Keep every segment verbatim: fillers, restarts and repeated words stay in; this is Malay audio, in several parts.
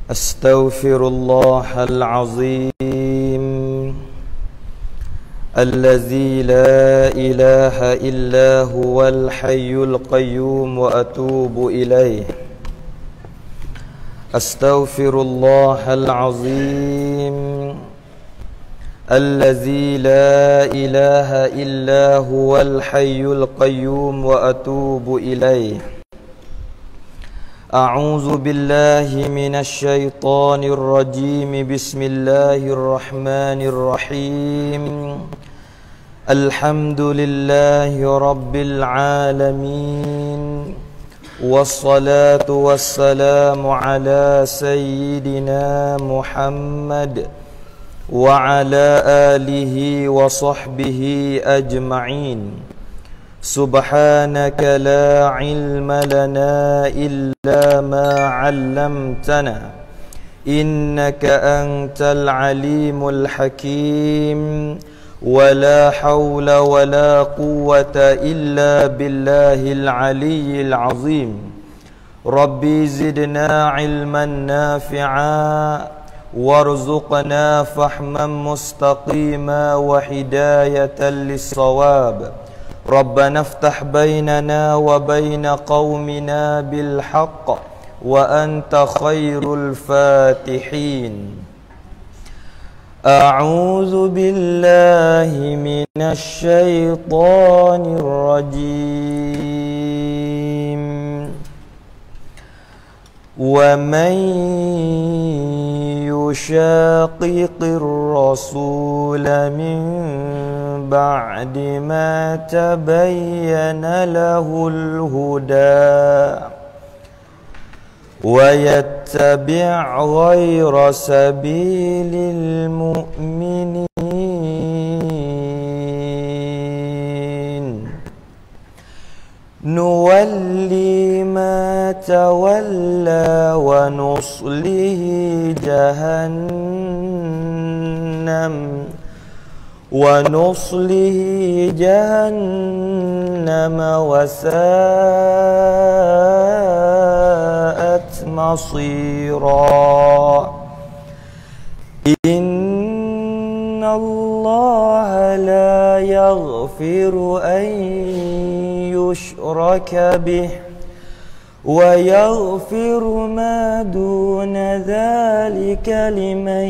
أستغفر الله العظيم الذي لا إله إلا هو الحي القيوم وأتوب إليه أستغفر الله العظيم الذي لا إله إلا هو الحي القيوم وأتوب إليه أعوذ بالله من الشيطان الرجيم بسم الله الرحمن الرحيم الحمد لله رب العالمين والصلاة والسلام على سيدنا محمد وعلى آله وصحبه أجمعين سبحانك لا علم لنا إلا ما علمتنا إنك أنت العليم الحكيم ولا حول ولا قوة إلا بالله العلي العظيم ربي زدنا علما نافعا وارزقنا فهما مستقيما وهداية للصواب ربنا افتح بيننا وبين قومنا بالحق وأنت خير الفاتحين أعوذ بالله من الشيطان الرجيم ومن يشاقق الرسول من بعد ما تبين له الهدى ويتبع غير سبيل المؤمنين نولي ما تولى ونصله جهنم ونصله جهنم وساءت مصيرا إن الله لا يغفر أن يشرك به ويغفر ما دون ذلك لمن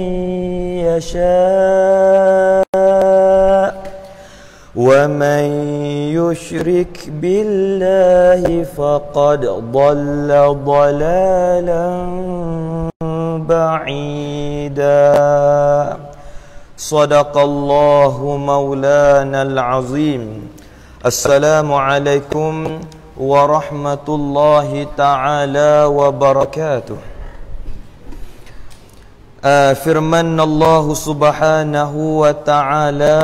يشاء ومن يشرك بالله فقد ضل ضلالا بعيدا صدق الله مولانا العظيم السلام عليكم ورحمة الله تعالى وبركاته فرمان الله سبحانه وتعالى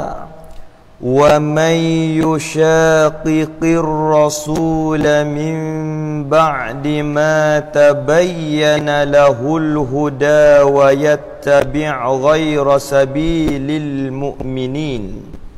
ومن يشاقق الرسول من بعد ما تبين له الهدى ويتبع غير سبيل المؤمنين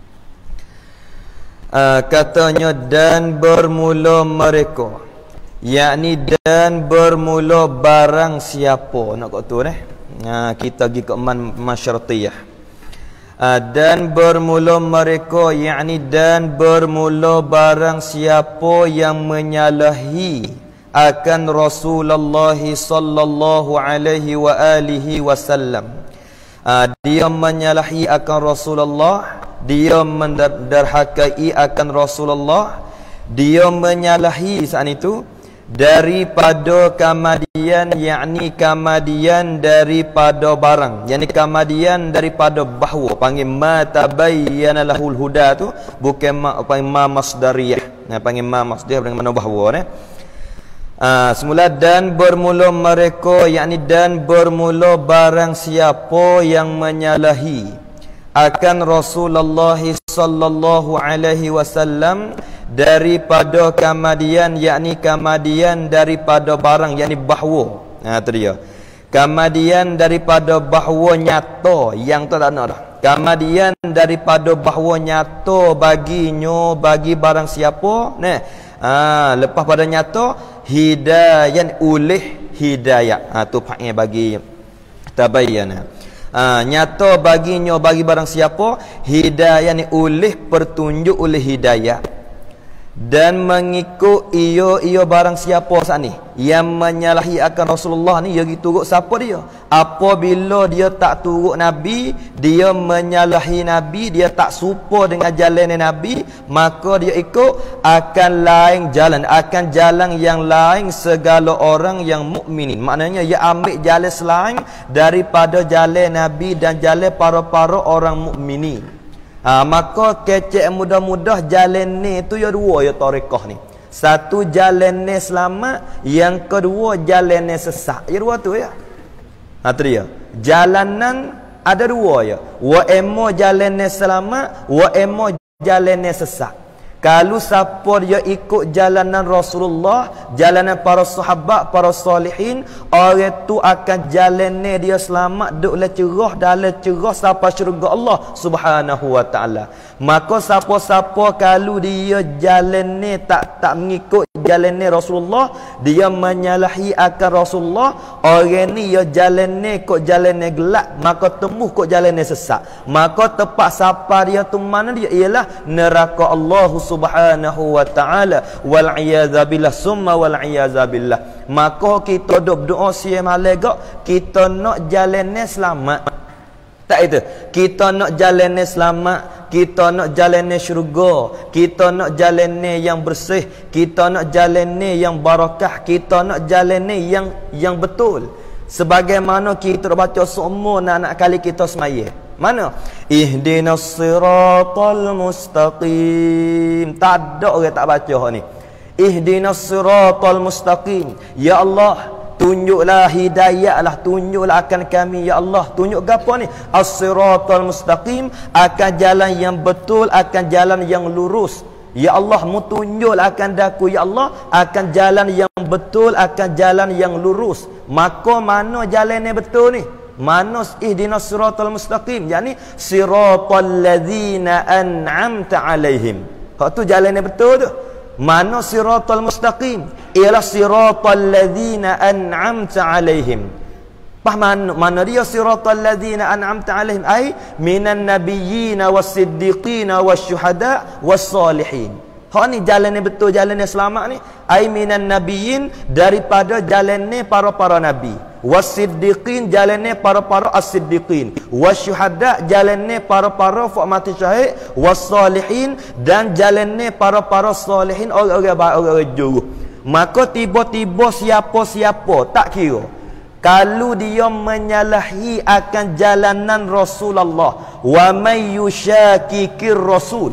Uh, katanya dan bermula mereka, yakni dan bermula barang siapa, nak kat tu eh uh, kita pergi ke man masyartiyah uh, dan bermula mereka, yakni dan bermula barang siapa yang menyalahi akan Rasulullah sallallahu alaihi wa alihi wasallam. uh, dia menyalahi akan Rasulullah, dia menderhakai akan Rasulullah, dia menyalahi saat itu daripada kamadian, yakni kamadian daripada barang, yakni kamadian daripada bahawa panggil ma tabayyana lahul huda tu bukan ma panggil ma masdariyah, nah panggil ma masdariyah dengan mana bahawa eh ah semula dan bermula mereka, yakni dan bermula barang siapa yang menyalahi akan Rasulullah sallallahu alaihi wasallam daripada kamadian, yakni kamadian daripada barang, yakni bahawa. Ha tu dia. Kamadian daripada bahawa nyata yang tu tak nak dah. Kamadian daripada bahawa nyata baginya bagi barang siapa, nah. Ha lepas pada nyata hidayan oleh hidayah. Ha, tu panggil bagi tabayyana. Ha, nyata baginya bagi barang siapa hidayah ni oleh pertunjuk oleh hidayah dan mengikut iyo iyo barang siapa saat ni yang menyalahi akan Rasulullah ni, dia turut siapa dia? Apabila dia tak turut Nabi, dia menyalahi Nabi, dia tak serupa dengan jalan Nabi, maka dia ikut akan lain jalan, akan jalan yang lain segala orang yang mukminin. Maknanya dia ambil jalan selain daripada jalan Nabi dan jalan para-para orang mukminin. Ha, maka kecek mudah-mudah jalan ni tu ya dua ya tarekah ni. Satu jalan ni selamat, yang kedua jalan ni sesat. Ya dua tu ya. Ha tu dia. Jalanan ada dua ya. Wa emma jalan ni selamat, wa emma jalan ni sesat. Kalau siapa dia ikut jalanan Rasulullah, jalanan para sahabat, para salihin, orang tu akan jalan ni dia selamat, duduklah cerah dalam cerah sampai syurga Allah Subhanahu wa taala. Maka siapa-siapa kalau dia jalan ni tak tak mengikut jalan ni Rasulullah, dia menyalahi akan Rasulullah, orang ni dia jalan ni kok jalan ni gelap, maka tembus kok jalan ni sesat. Maka tepat siapa dia tu mana dia ialah neraka Allah Subhanahu wa ta'ala, wal iyadza billah, summa wal iyadza billah. Maka kita duk berdoa siang malam gak, kita nak jalan ni selamat. Tak itu. Kita nak jalan ni selamat, kita nak jalan ni syurga, kita nak jalan ni yang bersih, kita nak jalan ni yang barakah, kita nak jalan ni yang yang betul. Sebagaimana kita baca semua anak-anak kali kita semaya. Mana? Ihdinas siratal mustaqim. Tak ada orang tak baca ni. Ihdinas siratal mustaqim. Ya Allah, tunjuklah hidayah lah, tunjuklah akan kami ya Allah. Tunjuk apa ni? As-siratal mustaqim, akan jalan yang betul, akan jalan yang lurus. Ya Allah, mu tunjuklah akan daku ya Allah, akan jalan yang betul, akan jalan yang lurus. Maka mana jalan yang betul ni? Mana ihdinas siratal mustaqim, yakni siratal ladzina an'amta alaihim. Hak tu jalan yang betul tu. Mana siratal mustaqim? Ialah siratal ladzina an'amta alaihim. Faham mana dia siratal ladzina an'amta alaihim? Ai minan nabiyyin was-siddiqin wasyuhada was-salihin. Hak ni jalan yang betul, jalan yang selamat ni. Ai minan nabiyyin, daripada jalan ni para-para nabi. Was-siddiqin, jalan ni para-para as-siddiqin. Wasyuhada, jalan ni para-para fak mati syahid. Was-salihin, dan jalan ni para-para salihin, orang-orang baik, orang-orang jujur. Maka tiba-tiba siapa-siapa tak kira, kalau dia menyalahi akan jalanan Rasulullah, wa may yushakikir rasul,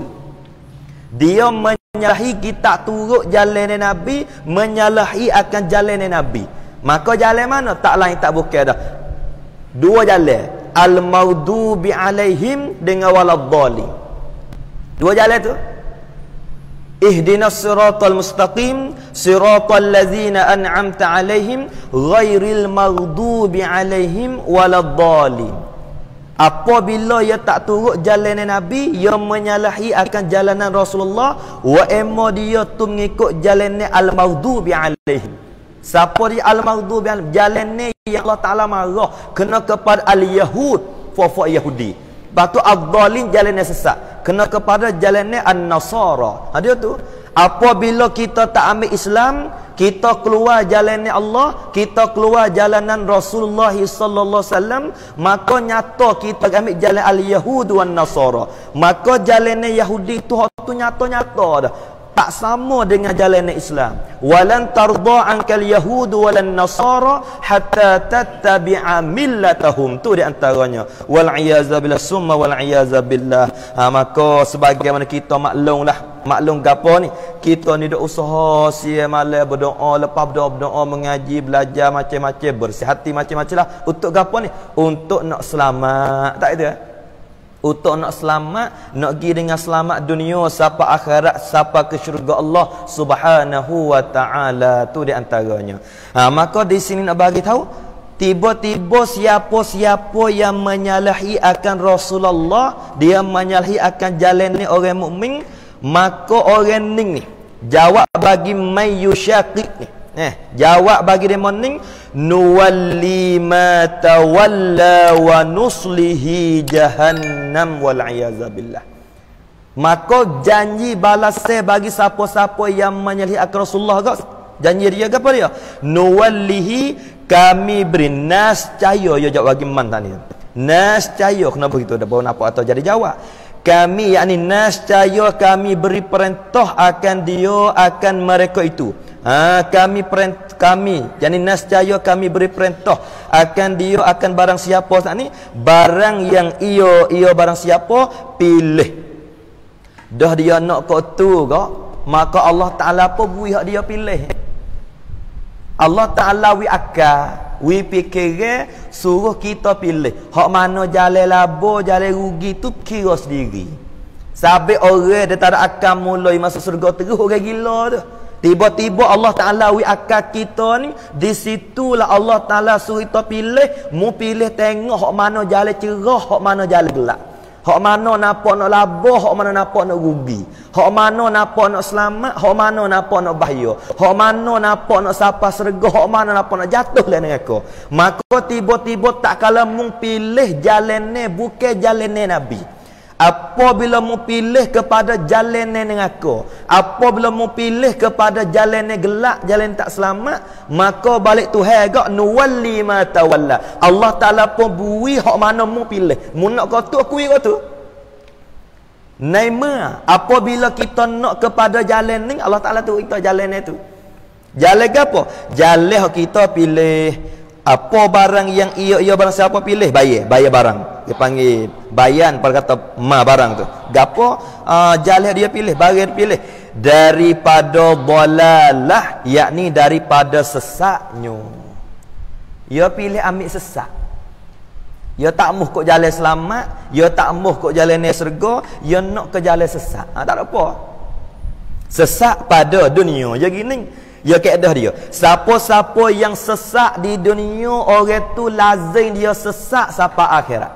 dia menyalahi, kita turut jalan Nabi, menyalahi akan jalan Nabi, maka jalan mana? Tak lain tak bukan dah. Dua jalan, al-maghdubi alaihim dengan waladdallin. Dua jalan tu. Ihdinas siratal mustaqim, siratal ladzina an'amta alaihim, ghairil maghdubi alaihim waladdallin. Apabila ia tak turut jalan Nabi, ia menyalahi akan jalanan Rasulullah, wa emma dia tu mengikut jalan al-maghdubi alaihim. Siapa dia al-maghdubi alaihim? Jalan ni yang Allah Taala marah kena kepada al-yahud, fa Yahudi. Batu ad-dhalin jalan yang sesat, kena kepada jalan an-nasara. Ha dia tu. Apabila kita tak ambil Islam, kita keluar jalan Allah, kita keluar jalanan Rasulullah sallallahu alaihi wasallam, maka nyata kita ambil jalan al-yahud wan nasara. Maka jalan Yahudi tu tu nyata-nyata dah. Tak sama dengan jalan Islam. Walan tarda ankal yahud walan nasara hatta tattabi'a millatahum. Tu di antaranya. Wal iyaza billah, summa wal iyaza billah. Ha, maka sebagaimana kita maklumlah, maklum gapo ni, kita ni dak usaha siang malam berdoa, lepas berdoa berdoa mengaji, belajar macam-macam, bersih hati macam-macam lah. Untuk gapo ni? Untuk nak selamat. Tak itu ya? Untuk nak selamat, nak pergi dengan selamat dunia sampai akhirat, sampai ke syurga Allah Subhanahu wa taala. Tu di antaranya. Ha, maka di sini nak bagi tahu, tiba-tiba siapa-siapa yang menyalahi akan Rasulullah, dia menyalahi akan jalan ni orang mukmin, maka orang ni ni jawab bagi may yusyaqik ni. Eh, jawab bagi dia morning, nuwalli ma tawalla wa nuslihi jahannam wal iyazabillah. Maka janji balas saya bagi siapa-siapa yang menyelih akal Rasulullah kau. Janji dia apa dia? Nuwallihi, kami beri nascaya. Ya jawab bagi man tadi. Nascaya, kenapa gitu? Dah bawa apa atau jadi jawab. Kami yakni nascaya kami beri perintah akan dia akan mereka itu. Ha, kami perint kami yakni nascaya kami beri perintah akan dia akan barang siapa saat ni, barang yang ia ia barang siapa pilih. Dah dia nak kau tu kau, maka Allah Taala apa bui hak dia pilih. Allah Taala wi akal, wi fikir, suruh kita pilih. Hak mana jalan labo, jalan rugi tu kira sendiri. Sampai orang dia tak ada akal mulai masuk surga terus orang gila tu. Tiba-tiba Allah Taala wi akal kita ni, di situlah Allah Taala suruh kita pilih, mu pilih tengok hak mana jalan cerah, hak mana jalan gelap. Hak mana nampak nak labo, hak mana nampak nak rugi. Hak mana nampak nak selamat, hak mana nampak nak bahaya. Hak mana nampak nak sapa serga, hak mana nampak nak jatuh lah neraka. Maka tiba-tiba tak kala mung pilih jalan ni bukan jalan ni Nabi. Apabila mu pilih kepada jalan ni neraka, apabila mu pilih kepada jalan ni gelap, jalan tak selamat, maka balik Tuhan gak nuwalli ma tawalla. Allah Taala pun bui hak mana mu pilih. Mu nak kau tu aku kau tu. Naima, apabila kita nak kepada jalan ni, Allah Taala tu kita jalan ni tu. Jalan ke apa? Jalan kita pilih apa barang yang ia ia barang siapa pilih bayar, bayar barang. Dia panggil bayan pada kata ma barang tu. Gapo uh, jalan dia pilih, barang dia pilih daripada dalalah, yakni daripada sesatnya. Ia pilih ambil sesat. Ia tak muh kok jalan selamat, ia tak muh kok jalan ni syurga, ia nak ke jalan sesat. Ha, tak ada apa. Sesat pada dunia. Ya gini. Ya kaedah dia. Siapa-siapa yang sesat di dunia, orang tu lazim dia sesat sampai akhirat.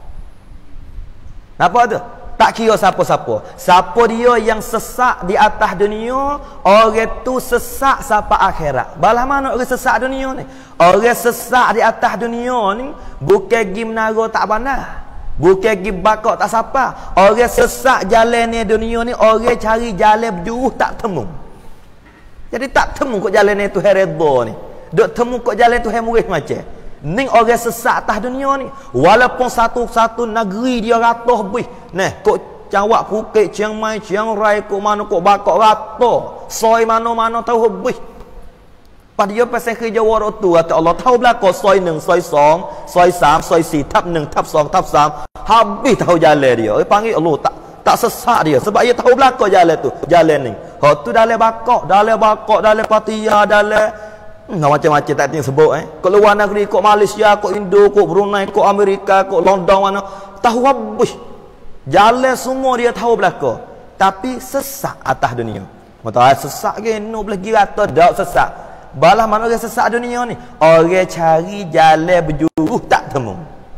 Apa tu? Tak kira siapa-siapa. Siapa dia yang sesat di atas dunia, orang tu sesat sampai akhirat. Balah mana orang sesat dunia ni? Orang sesat di atas dunia ni bukan pergi menara tak pandai, bukan pergi bakok tak sapa. Orang sesat jalan ni dunia ni, orang cari jalan berjuruh tak temu. Jadi tak temu kok jalan ni Tuhan redha ni. Duk temu kok jalan Tuhan murih macam. Ning orang sesat atas dunia ni, walaupun satu-satu negeri dia ratuh bih. Nah, kok Cawak Phuket, Chiang Mai, Chiang Rai, kok mana kok bakok ratuh. Soi mana-mana tahu bih. Pada dia pasal kerja warak tu, kata Allah tahu belakang soi neng, soi song, soi sam, soi si, tap neng, tap song, tap sam. Habis tahu jalan dia. Dia panggil Allah tak tak sesat dia sebab dia tahu belakang jalan tu, jalan ni. Ha tu dalam bakok, dalam bakok, dalam Pattaya, dalam hmm, macam-macam tak tinggal sebut eh. Kok luar negeri, kok Malaysia, kok Indo, kok Brunei, kok Amerika, kok London mana, tahu habis. Jalan semua dia tahu belakang. Tapi sesat atas dunia. Mata sesat ke no boleh kira atau dak sesat. Balah mana orang sesat dunia ni? Orang cari jalan berjuruh tak temu.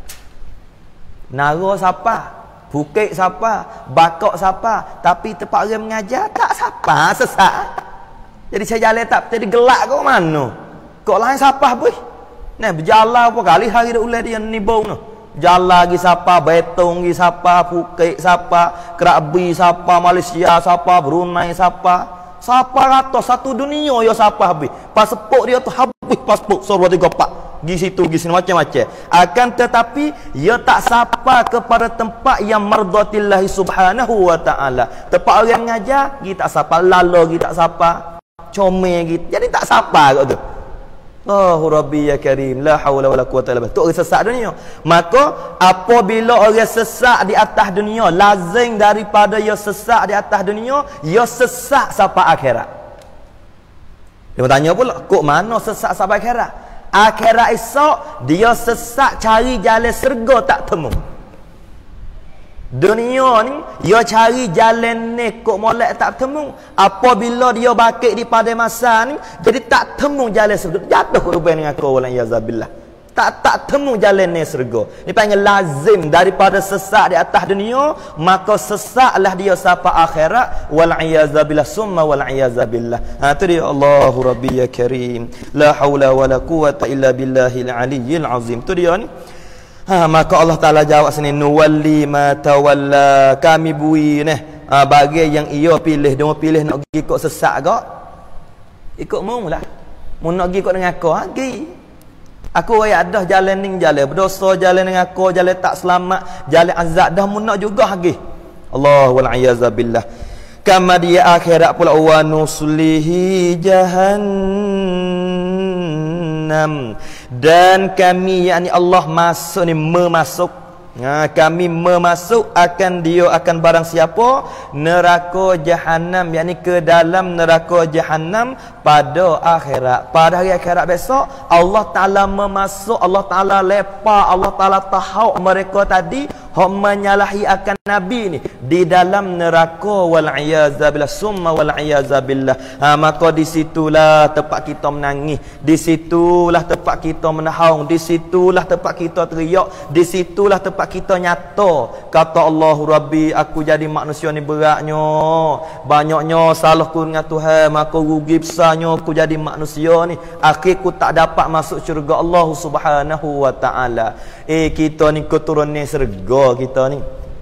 Nara siapa? Phuket siapa, bakok siapa, tapi tempat orang mengajar tak siapa, sesat. Jadi saya jalan tak jadi gelak kok mana? Kok lain siapa boy? Nah berjalan apa kali hari dah ulai dia ni bau no. Jalan lagi siapa, Betong lagi siapa, Phuket siapa, Krabi siapa, Malaysia siapa, Brunei siapa. Siapa ratus satu dunia ya siapa habis. Pasport dia tu habis pasport suruh tiga pak. Gi situ gi sini macam-macam. Akan tetapi ia tak sapa kepada tempat yang mardatillahi subhanahu wa taala. Tempat orang mengajar gi tak sapa, lalu gi tak sapa, comel gi. Jadi tak sapa kat tu. Allahu rabbi ya karim, la haula wala quwata illa billah. Tu orang sesat dunia. Maka apabila orang sesat di atas dunia, lazim daripada ia sesat di atas dunia, ia sesat sampai akhirat. Dia bertanya pula, kok mana sesat sampai akhirat? Akhirat esok dia sesat cari jalan syurga tak temu. Dunia ni dia cari jalan ni kok molek tak temu. Apabila dia bakit di pada masa ni, jadi tak temu jalan syurga, jatuh ke lubang dengan kau wala yazabillah. tak tak temu jalan ni syurga. Ni panggil lazim daripada sesat di atas dunia, maka sesatlah dia sampai akhirat. Wal iyazabillah summa wal iyazabillah. Ha tu dia Allahu Rabbi ya Karim. La haula wala quwata illa billahil aliyyil azim. Tu dia ni. Ha, maka Allah Taala jawab sini nuwalli ma tawalla, kami bui ni ha, bagi yang ia pilih, dia pilih nak pergi ikut sesat ke ikut mung lah, mu nak pergi ikut dengan aku ha, pergi aku ay ada jalan ni jalan berdosa, jalan dengan aku jalan tak selamat, jalan azab dah mu nak juga pergi. Allah wal iyaza billah. Kama dia akhirat pula wa nuslihi jahannam, dan kami yakni Allah masuk ni memasuk, ha, kami memasuk akan dia akan barang siapa neraka jahanam, yakni ke dalam neraka jahanam pada akhirat. Pada hari akhirat besok Allah Taala memasuk, Allah Taala lepa, Allah Taala tahu mereka tadi hok menyalahi akan Nabi ni di dalam neraka wal iyazabillah summa wal iyazabillah. Ha, maka di situlah tempat kita menangis, di situlah tempat kita menahaung, di situlah tempat kita teriak, di situlah tempat kita nyata kata Allahu Rabbi, aku jadi manusia ni beratnya, banyaknya salahku dengan Tuhan, maka rugi besarnya aku jadi manusia ni, akhirku tak dapat masuk syurga Allah Subhanahu wa taala. Eh kita ni keturunan syurga kita ni.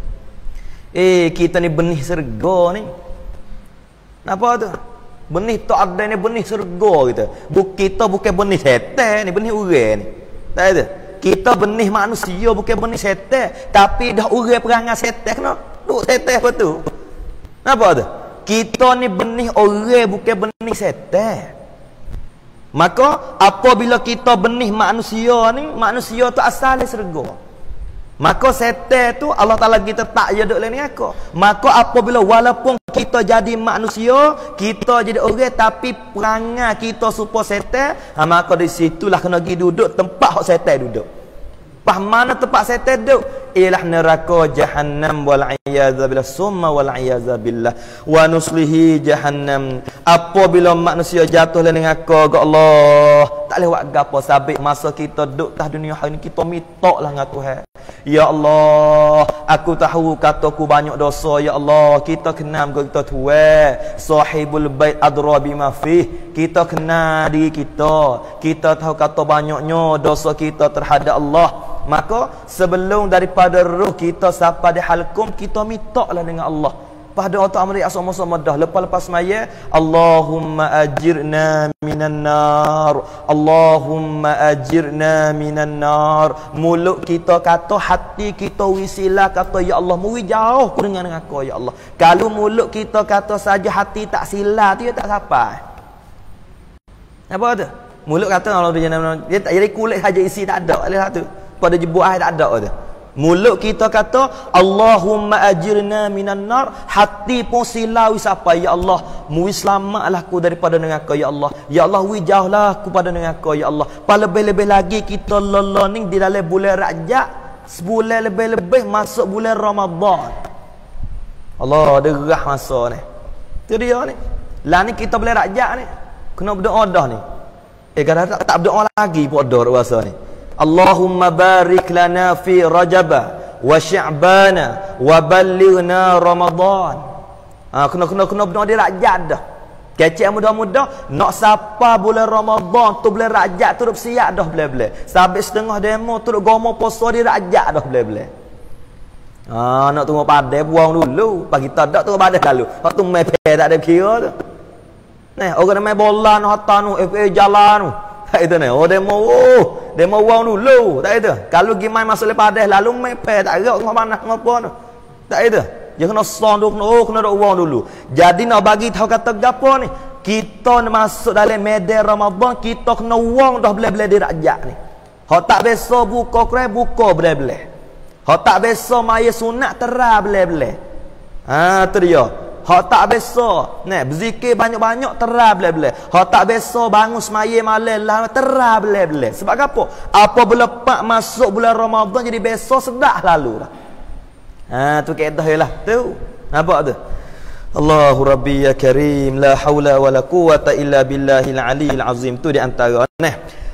Eh kita ni benih syurga ni. Napa tu? Benih tak ada ni, benih syurga kita. Buk kita bukan benih setan ni, benih orang ni. Tak ada. Kita benih manusia bukan benih setan, tapi dah orang perangai setan kena duk setan apa tu? Napa tu? Kita ni benih orang bukan benih setan. Maka apabila kita benih manusia ni, manusia tu asalnya syurga. Maka setan tu Allah Taala kita tak jaduk lain aku. Maka apabila walaupun kita jadi manusia, kita jadi orang, tapi perangai kita supaya setan, ha, maka di situlah kena pergi duduk tempat hak setan duduk. Pas mana tempat setan duduk? Ialah neraka jahannam wal iyazabillah summa wal iyazabillah wa nuslihi jahannam. Apabila manusia jatuh dengan aku ke Allah, tak lewat gapo sabit masa kita duduk atas dunia hari ni, kita mintalah dengan Tuhan. Ya Allah, aku tahu kataku banyak dosa, ya Allah, kita kenal kita Tuhan, sahibul bait adra bima fih, kita kenal diri kita, kita tahu kata banyaknya dosa kita terhadap Allah. Maka sebelum daripada roh kita sampai di halkum, kita mintalah dengan Allah. Pada otak amri asama-sama dah lepas-lepas maya, Allahumma ajirna minan nar, Allahumma ajirna minan nar. Mulut kita kata, hati kita wisilah kata ya Allah, muwi jauh dengan aku ya Allah. Kalau mulut kita kata saja, hati tak sila, dia tak sampai. Apa tu? Mulut kata kalau dia dia tak jadi kulit saja isi tak ada, oleh satu. Pada jebuk air tak ada tu. Mulut kita kata Allahumma ajirna minan nar, hati pun silau siapa ya Allah, muwi selamatlah aku daripada neraka ya Allah. Ya Allah, wi jauhlah aku pada neraka ya Allah. Pa lebih-lebih lagi kita loloning di dalam bulan Rajab, sebulan lebih-lebih masuk bulan Ramadan. Allah derah masa ni. Tu dia ni. Lah ni kita bulan Rajab ni kena berdoa dah ni. Eh kadang tak, tak berdoa lagi pun dah rasa ni. Allahumma barik lana fi Rajaba wa Sya'bana wa ballighna Ramadan. Ah ha, kena kena kena benar dia Rajab dah. Kecek muda-muda nak sapa bulan Ramadan tu bulan Rajab tu duk siap dah boleh-boleh. Sampai setengah demo tu duk gomo puasa di Rajab dah boleh-boleh. Ah nak tunggu padai buang dulu. Pagi tak dak tunggu padai lalu. Hak tu main pe tak ada kira tu. Nah, orang main bola no hata nu F A jalan tu. Tak itu ni. Oh demo oh, demo wang dulu. Tak itu. Kalau pergi main masuk lepas dah lalu main pe tak gerak ngapa mana ngapa tu. Tak itu. Dia kena son duk oh kena duk wang dulu. Jadi nak bagi tahu kata gapo ni? Kita masuk dalam medan Ramadan, kita kena wang dah boleh-boleh di Rajab ni. Hak tak biasa buka Quran buka boleh-boleh. Hak tak biasa maya sunat terang boleh-boleh. Ha tu dia. Hak tak biasa, nah berzikir banyak-banyak terang boleh-boleh. Hak tak biasa bangun semaya malam lah terang boleh-boleh. Sebab apa? Apabila pak masuk bulan Ramadan jadi biasa sedak lalu lah. Ha tu kaedah lah tu. Nampak tu? Allahu Rabbi ya Karim, la haula wala quwata illa billahil aliyil azim. Tu di antara nah.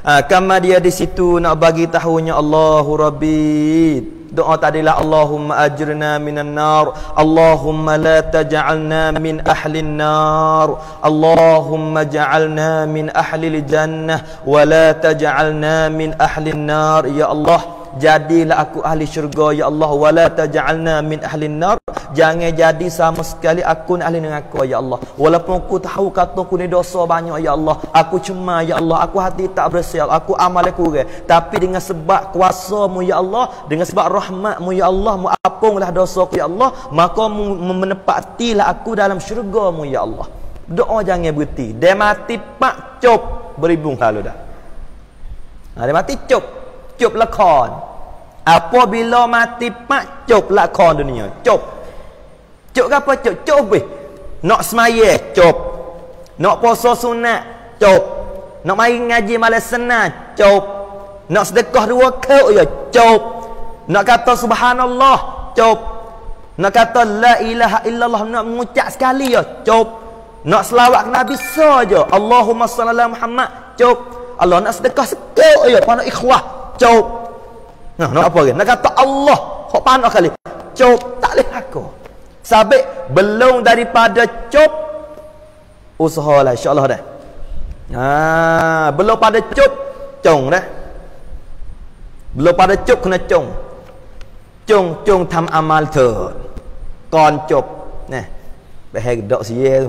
Ha, kama dia di situ nak bagi tahunya Allahu Rabbi. Doa tadilah Allahumma ajirna minan nar, Allahumma la taj'alna min ahlin nar, Allahumma ja'alna min ahlil jannah wa la taj'alna min ahlin nar. Ya Allah, jadilah aku ahli syurga ya Allah, wa la taj'alna min ahlin nar. Jangan jadi sama sekali aku ni ahli neraka ya Allah. Walaupun aku tahu kata aku ni dosa banyak ya Allah, aku cuma ya Allah, aku hati tak bersih, aku amal kurang, tapi dengan sebab kuasa-Mu ya Allah, dengan sebab rahmat-Mu ya Allah, Mu apunglah dosaku ya Allah, maka Mu menepatilah aku dalam syurga-Mu ya Allah. Doa jangan berhenti. Dia mati pak cop beribu lalu dah. Ha, dia mati cop, cop lakon. Apabila mati pak cop lakon dunia, cop. Cuk apa cuk? Cuk weh. Nak semaya, cuk. Nak puasa sunat, cuk. Nak mari ngaji malam senang, cuk. Nak sedekah dua kali ya, cuk. Nak kata subhanallah, cuk. Nak kata la ilaha illallah, nak mengucap sekali ya, cuk. Nak selawat ke Nabi saja, Allahumma salli ala Muhammad, cuk. Allah nak sedekah sekali ya, pandai ikhlas, cuk. Nah, nak apa lagi? Nak kata Allah, hok pandai kali, cuk. Tak boleh aku. Sabik belum daripada cop usahalah insya-Allah dah. Ha, belum pada cop cong dah. Belum pada cop kena cong. Cong cong tham amal thơ. Con cop. Nè. Bahai dok sia tu.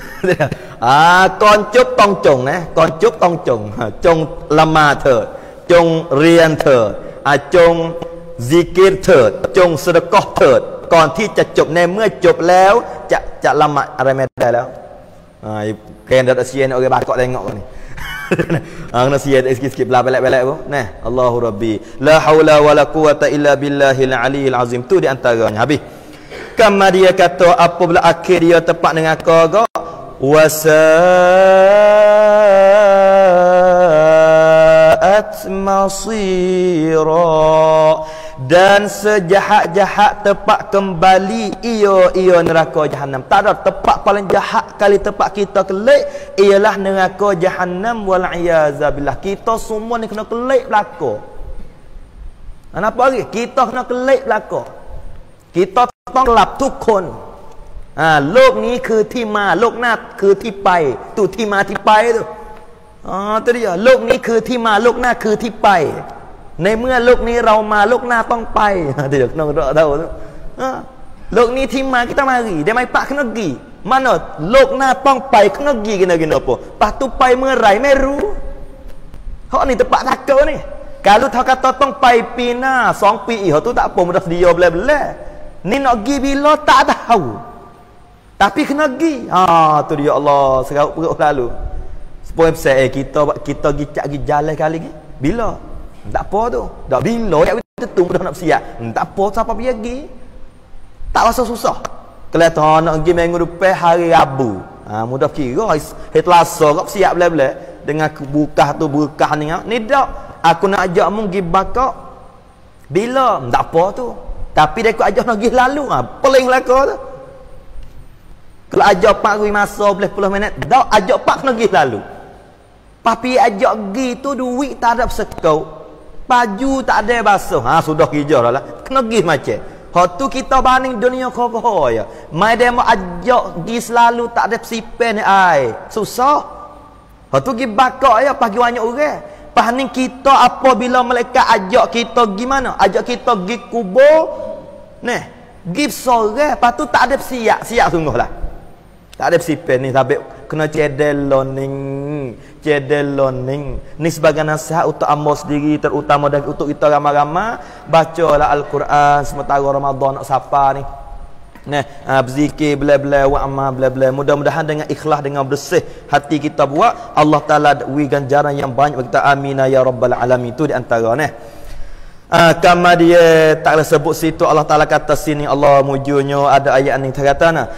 À con chúc tông trùng nè, con chúc tông trùng, trùng lama thờ, trùng riêng thờ, à trùng zikir thờ, trùng sedekah thờ. ก่อนที่จะจบในเมื่อจบแล้วจะจะละหมาดอะไรไม่ได้แล้วอ่าแกนดัดเสียนโอเคบาดเกาะtengok ni ah kena sia sikit-sikit belah belak-belak apa nah Allahu Rabbi la haula wala quwata illa billahil aliyil azim tu di antaranya habis kama dia kata apabila akhir dia tepat dengan kau wasaat masira dan sejahat-jahat tempat kembali ia ia neraka jahanam. Tak ada tempat paling jahat kali tempat kita kelik ialah neraka jahanam wal iazabillah. Kita semua ni kena kelik belaka. Kenapa lagi? Kita kena kelik belaka. Kitaต้องหลับทุกคนอ่าโลกนี้คือที่มาโลกหน้าคือที่ไปตุที่มาที่ไปtuอ๋อตัวนี้โลกนี้คือที่มาโลกหน้าคือที่ไปในเมื่อโลกนี้เรามาโลกหน้าต้องไปเดี๋ยวน้องเราtahu tuโลกนี้ที่มา kita mari dia mai pak kena pergi mana โลกหน้าต้องไป kena pergi kena kena apa lepas tu ไปเมื่อไหร่ไม่รู้ฮะนี่tempat takut ni kalau dia kata ต้องไปปีหน้าสองปีอีก tu tak apa mudah dia belah-belah ni nak pergi bila tak tahu tapi kena pergi ha tu dia Allah serau perut lalu sepoi saya kita kita pergi cak pergi jalan kali ni bila tak apa tu. Dak bila dak tentu dah nak siap. Tak apa siapa pergi. Tak rasa susah. Kelihatan nak pergi minggu depan hari Rabu. Ha mudah kira hari Selasa kau siap belah-belah dengan buka tu berkah ni. Ni dak aku nak ajak mu pergi bakak. Bila? Tak apa tu. Tapi dia aku ajak nak pergi lalu ah. Ha, peling belaka tu. Kalau ajak pak pergi masa sepuluh minit, dak ajak pak nak pergi lalu. Tapi ajak pergi tu duit tak ada sekau. Baju tak ada basuh. Ha sudah hijau dah lah. Kena pergi macam. Hak tu kita banding dunia kokoh ya. Mai dia mau ajak pergi selalu tak ada sipen ai. Susah. Hak tu pergi bakak ya pagi banyak orang. Banding kita apabila malaikat ajak kita gimana? Ajak kita pergi kubur. Nah, pergi sore, lepas tu tak ada siap, siap sungguhlah. Tak ada sipen ni tapi kena cedel learning, cedel learning. Ni sebagai nasihat untuk amba sendiri terutama dan untuk kita ramai-ramai bacalah Al-Quran sementara Ramadan nak sapa ni. Nah, uh, berzikir bela-bela wa amal bela-bela. Mudah-mudahan dengan ikhlas dengan bersih hati kita buat Allah Taala wi ganjaran yang banyak bagi kita. Amin ya rabbal alamin. Tu di antara nah. Ah, kama dia tak sebut situ Allah Taala kata sini Allah mujurnya ada ayat ni kata nah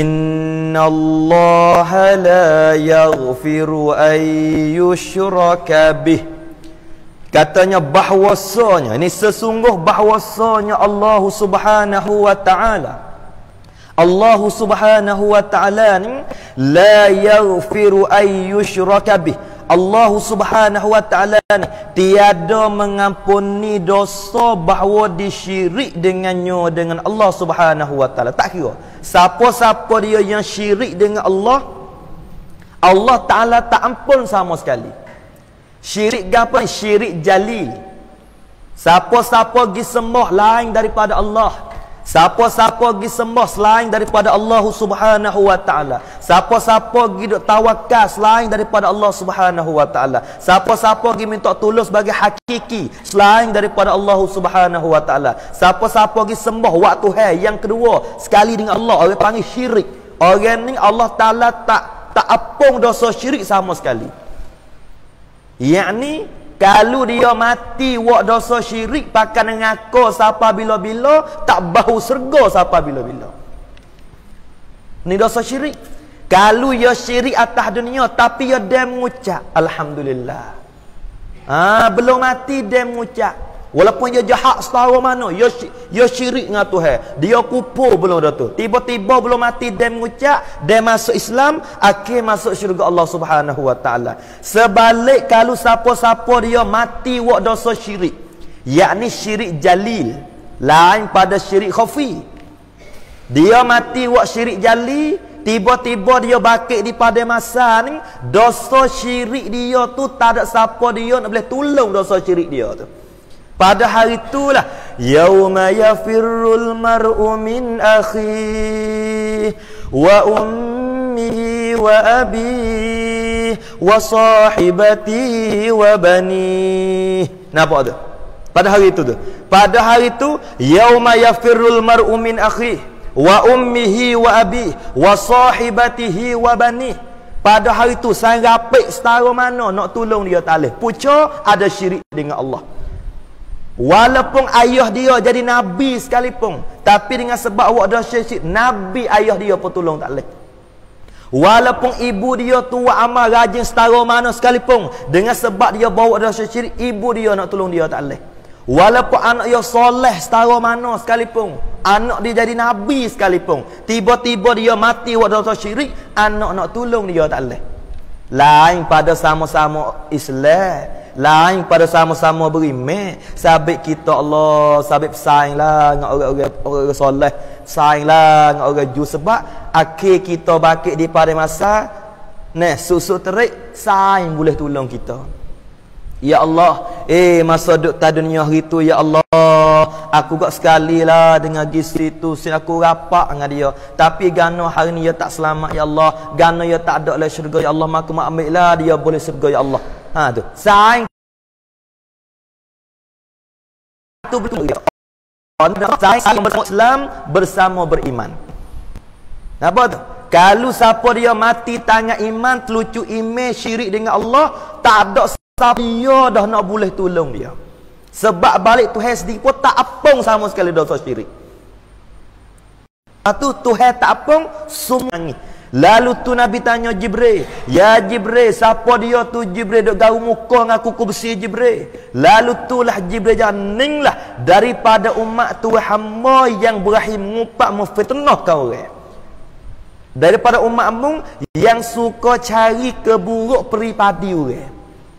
innallaha la yaghfiru ay yushraka bih katanya bahwasanya ini sesungguh bahwasanya Allah Subhanahu wa taala Allah Subhanahu wa ta'ala ni la yaghfiru ay yushraka bih. Allah Subhanahu wa ta'ala ni tiada mengampuni dosa bahawa disyirik dengannya dengan Allah Subhanahu wa ta'ala. Tak kira siapa-siapa dia yang syirik dengan Allah, Allah Ta'ala tak ampun sama sekali. Syirik apa? Syirik jalil. Siapa-siapa pergi sembah lain daripada Allah, siapa-siapa pergi sembah selain daripada Allah Subhanahu wa ta'ala, siapa-siapa pergi duk tawakal selain daripada Allah Subhanahu wa ta'ala, siapa-siapa pergi minta tolong sebagai hakiki selain daripada Allah Subhanahu wa ta'ala, siapa-siapa pergi sembah waktu hai yang kedua sekali dengan Allah, orang panggil syirik. Orang ni Allah Ta'ala tak tak apung dosa syirik sama sekali. Yakni kalau dia mati buat dosa syirik pakai mengaku siapa bila-bila, tak bau serga siapa bila-bila. Ni dosa syirik. Kalau dia syirik atas dunia tapi dia dem mengucap alhamdulillah. Ah, belum mati dem mengucap. Walaupun dia jahat setara mana, dia dia syirik dengan Tuhan. Dia kufur belum dah tu. Tiba-tiba belum mati dem mengucap, dem masuk Islam, akhir masuk syurga Allah Subhanahu wa ta'ala. Sebalik kalau siapa-siapa dia mati buat dosa syirik, yakni syirik jalil, lain pada syirik khafi. Dia mati buat syirik jalil, tiba-tiba dia bakit di pada masa ni, dosa syirik dia tu tak ada siapa dia nak boleh tolong dosa syirik dia tu. Pada hari itulah yauma yafirrul mar'u min akhihi wa ummihi wa abihi wa sahibatihi wa banihi. Nampak tu? Pada hari itu tu. Pada hari itu yauma yafirrul mar'u min akhihi wa ummihi wa abihi wa sahibatihi wa banihi. Pada hari itu sang rapik setara mana nak tolong dia tak boleh. Pucuk ada syirik dengan Allah. Walaupun ayah dia jadi nabi sekalipun, tapi dengan sebab awak dah syirik, nabi ayah dia pun tolong tak boleh. Walaupun ibu dia tu buat amal rajin setara mana sekalipun, dengan sebab dia bawa dah syirik, ibu dia nak tolong dia tak boleh. Walaupun anak dia soleh setara mana sekalipun, anak dia jadi nabi sekalipun, tiba-tiba dia mati buat dosa syirik, anak nak tolong dia tak boleh. Lain pada sama-sama Islam, lain pada sama-sama beriman. Sabit kita Allah, sabit sainglah dengan orang-orang orang soleh, sainglah dengan orang jujur. Sebab akhir kita bakit di pada masa nah susuk terik, saing boleh tolong kita. Ya Allah, eh masa duduk ta dunia hari tu, ya Allah, aku gak sekali lah dengan gisi tu, sin aku rapak dengan dia. Tapi gano hari ni dia tak selamat, ya Allah. Gano dia tak ada lah syurga, ya Allah. Maka mak ambil lah dia boleh syurga, ya Allah. Ha tu. Saing tu betul ya. Saing bersama Islam bersama beriman. Apa tu? Kalau siapa dia mati tanya iman, telucu iman syirik dengan Allah, tak ada dia dah nak boleh tolong dia. Sebab balik Tuhan sendiri pun tak apung sama sekali dosa syirik. Itu Tuhan tak apung semua ni. Lalu tu Nabi tanya Jibril, ya Jibril, siapa dia tu? Jibril duk gaul muka dengan kuku besi Jibril. Lalu tu lah Jibril janing lah daripada umat tu hamba yang berakhir mengupak memfitnah kau orang. Daripada umat mung yang suka cari keburuk peribadi orang.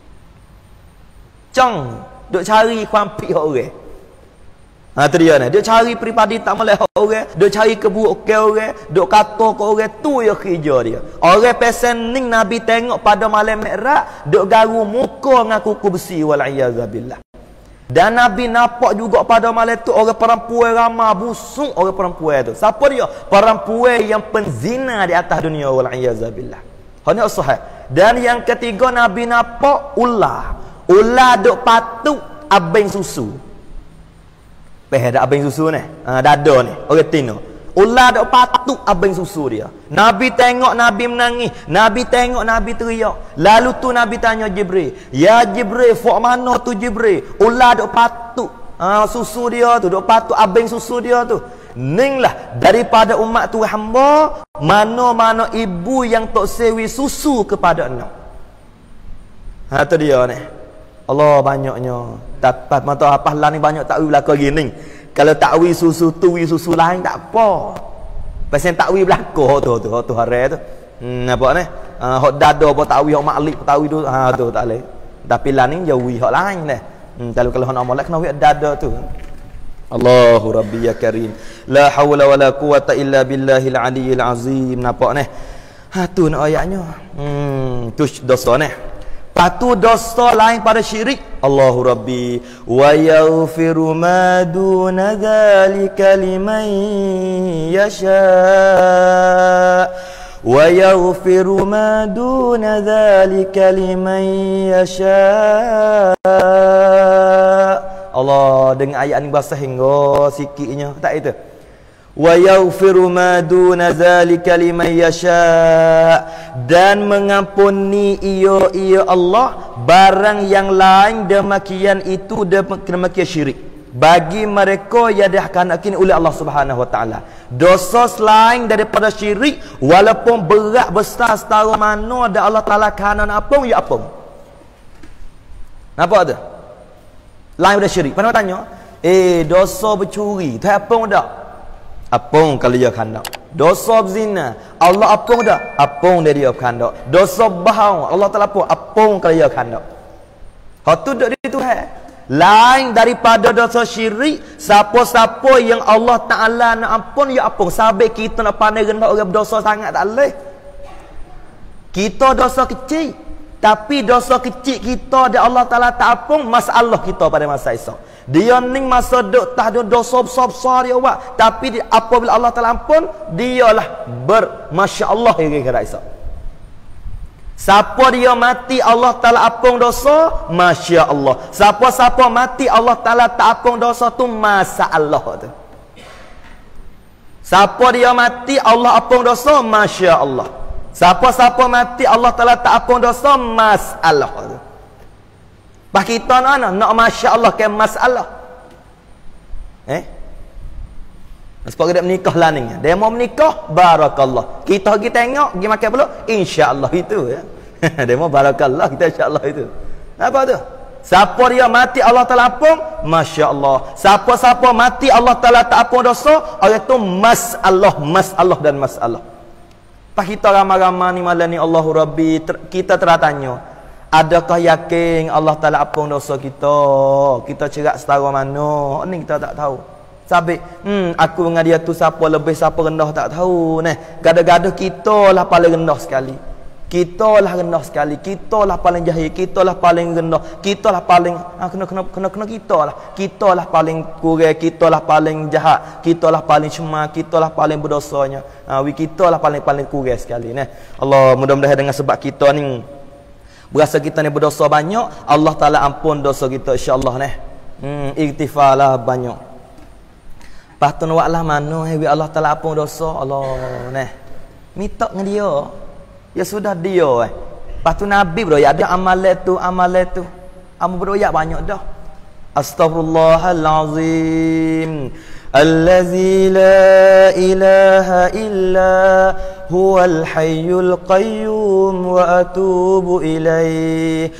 Cang duk cari kuampik orang. Ha tu dia ni. Dia cari peribadi tak molek orang, dia cari keburukan orang, duk kata ke orang, tu ya kerja dia. Orang pesen ning Nabi tengok pada malam Mikraj, duk garu muka dengan kuku besi wal iazabillah. Dan Nabi nampak juga pada malam tu orang perempuan ramai busuk orang perempuan tu. Siapa dia? Perempuan yang penzina di atas dunia wal iazabillah. Hanya sahih. Dan yang ketiga Nabi nampak ular. Ular duk patuk abeng susu. Peh ada abeng susu ni. Ha, dada ni. Orang tino. Ular duk patuk abeng susu dia. Nabi tengok Nabi menangis. Nabi tengok Nabi teriak. Lalu tu Nabi tanya Jibril. Ya Jibril, fok mana tu Jibril? Ular duk patuk. Ha, susu dia tu. Duk patuk abeng susu dia tu. Ninglah daripada umat tu hamba, mana-mana ibu yang tok sewi susu kepada anak. Ha tu dia ni. Allah banyaknya. Dapat mata apa lah ni banyak tak belaka gini. Kalau tak wi susu tu wi susu lain tak apa. pasal takwi belako tu tu tu hari tu. Hmm apa ni? Ah hok dada apa takwi hok maklik takwi tu ha tu tak leh. Tapi lah ni jauhi hok lain dah. Hmm kalau kalau nak molek kena wi dada tu. Allahu Rabbi ya Karim. La haula wala quwata illa billahil aliyil azim. Nampak ni? Ha tu nak ayatnya. Hmm tu dosa ni. Patu dosa lain pada syirik. Allahu Rabbi wa yaghfiru ma duna dzalika liman yasha. Wa yaghfiru ma duna dzalika liman yasha. Allah dengan ayat ni bahasa hingga sikitnya tak itu. Wa yaghfiru ma duna zalika liman yasha, dan mengampuni ia ia Allah barang yang lain demikian itu demikian syirik bagi mereka yang dihakanakin oleh Allah Subhanahu wa taala. Dosa selain daripada syirik walaupun berat besar setara mana ada Allah Taala kanan apa ya apa. Nampak tu? Lain daripada syirik. Pernah tanya, eh dosa bercuri, tu apa dak? Apung kalau dia kandak. Dosa berzina, Allah apung dah? Apung dia dia kandak. Dosa bohong, Allah Taala apung, apung kalau dia kandak. Hak tu dak di Tuhan. Lain daripada dosa syirik, siapa-siapa yang Allah Taala nak ampun ya apung. Sabik kita nak pandai rendah orang berdosa sangat tak leh. Kita dosa kecil, tapi dosa kecil kita dia Allah Taala tak apung, masalah kita pada masa esok. Dia ning masa duk tah dosa besar-besar dia buat, tapi dia, apabila Allah Taala ampun, dialah ber masya-Allah ya kira esok. Siapa dia mati Allah Taala apung dosa, masya-Allah. Siapa-siapa mati Allah Taala tak apung dosa tu masalah tu. Siapa dia mati Allah apung dosa, masya-Allah. Siapa-siapa mati Allah Taala tak apung dosa, masalah tu. Bah kita nak nak masya-Allah ke masalah. Eh? Sebab dia menikah lah ni. Dia mau menikah, barakallah. Kita pergi tengok, pergi makan peluk, insya-Allah itu ya. Dia mau barakallah, kita insya-Allah itu. Apa tu? Siapa dia mati Allah Taala ampun, masya-Allah. Siapa-siapa mati Allah Taala tak ampun dosa, orang tu masalah, masalah dan masalah. Pas kita ramai-ramai ni malam ni Allahu Rabbi, ter, kita teratanya, adakah yakin Allah Taala ampun dosa kita? Kita cerak setara mana? Ni kita tak tahu. Sabik, hmm, aku dengan dia tu siapa lebih siapa rendah tak tahu. Nah, gaduh-gaduh kita lah paling rendah sekali. Kita lah rendah sekali. Kita lah paling jahil. Kita lah paling rendah. Kita lah paling ah, kena kena kena kena kita lah. Kita lah paling kurang. Kita lah paling jahat. Kita lah paling cemar. Kita lah paling berdosanya. Ah, we kita lah paling paling kurang sekali. Nah, Allah mudah-mudahan dengan sebab kita ni berasa kita ni berdosa banyak, Allah Taala ampun dosa kita insya-Allah nah. Hmm, ightifarlah banyak. Patut nak lah mana hewi Allah Taala ampun dosa Allah nah. Minta dengan dia. Ya sudah dia eh. Patut Nabi bro ya ada amalan tu amalan tu. Amu bro ya banyak dah. Astaghfirullahalazim. Allazi la ilaha illa huwal hayyul qayyum wa atubu ilaih.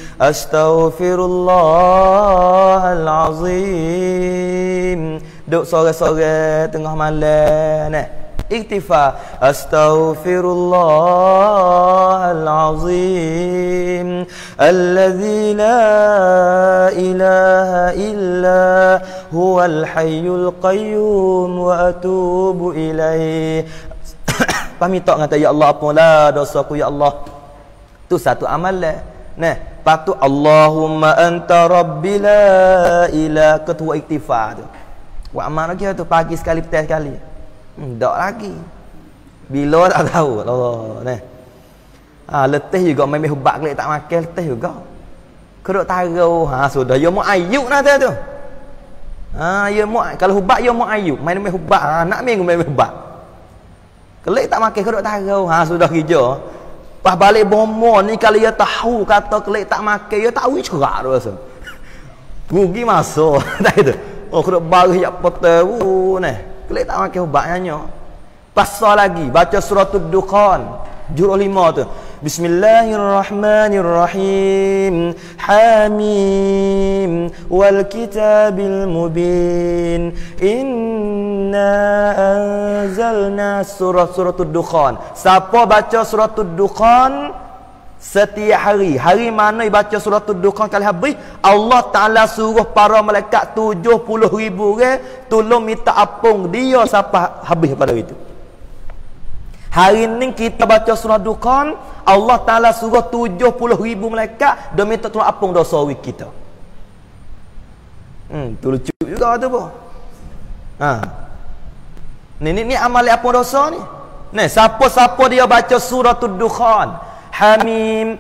Astaghfirullahalazim. Duk sore-sore tengah malam nah. Iktifa. Astaghfirullahalazim. Allazi la ilaha illa huwal hayyul qayyum wa atubu ilaih. Paminta kata ya Allah apalah dosaku ya Allah. Tu satu amalan. Nah, patu Allahumma anta rabbi la ilaha ketua iktifa tu. Buat amal lagi tu pagi sekali petang sekali. Hmm, tak lagi. Bila tak tahu Allah nah. Ah letih juga main hubak kelik tak makan letih juga. Keduk taruh ha sudah ya mu ayuk nah tu. Ha ya mu kalau hubak ya mu ayuk main main hubak ha nak minggu main hubak. Kelik tak makan keduk taruh ha sudah kerja. Pas balik bomo ni kalau dia tahu kata kelik tak makan dia tahu cerak tu rasa. Rugi masuk tak itu. Oh keduk baris yak poteru nah. Kelik tak makan ubatnya. Pasal lagi baca suratul Dukhan jurus lima tu. Bismillahirrahmanirrahim. Hamim wal kitabil mubin. Inna anzalna surah suratul Dukhan. Siapa baca suratul Dukhan setiap hari, hari mana baca suratul Dukhan kali habis, Allah Ta'ala suruh para malaikat tujuh puluh ribu orang tolong minta apung dia sampai habis pada itu. Hari ni kita baca surah Dukhan, Allah Ta'ala suruh tujuh puluh ribu malaikat dia minta tolong apung dosa kita. Hmm, tu lucu juga tu pun. Ha. Ni ni, ni amal apung dosa ni. Ni siapa-siapa dia baca suratul Dukhan, Hamim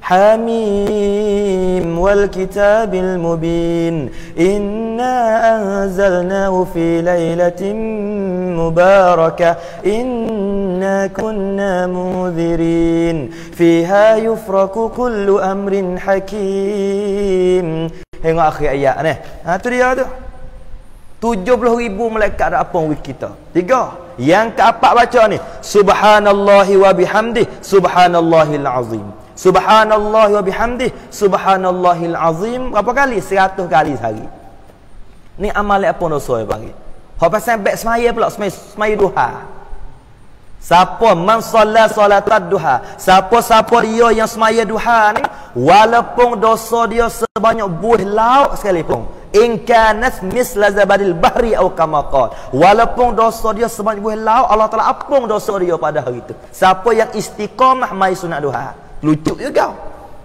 Hamim wal kitabil mubin. Inna anzalnahu fi lailatin mubarakah. Inna kunna mudhirin. Fiha yufraku kullu amrin hakim. Tengok akhir ayat ni. Ha tu dia tu. tujuh puluh ribu malaikat ada apa wik kita. Tiga. Yang keempat baca ni, subhanallahi wa bihamdih, subhanallahil azim. Subhanallahi wa bihamdih, subhanallahil azim. Berapa kali? seratus kali sehari. Ni amal apa dosa ya panggil. Hak pasal baik semaya pula, semaya, semaya duha. Siapa man solat solatad duha, siapa-siapa dia yang semaya duha ni, walaupun dosa dia sebanyak buih laut sekalipun, in kanat misla zabadil bahri au kama qala, walaupun dosa dia sebanyak buih laut, Allah Taala apung dosa dia pada hari itu. Siapa yang istiqamah mai sunat duha, lucu juga.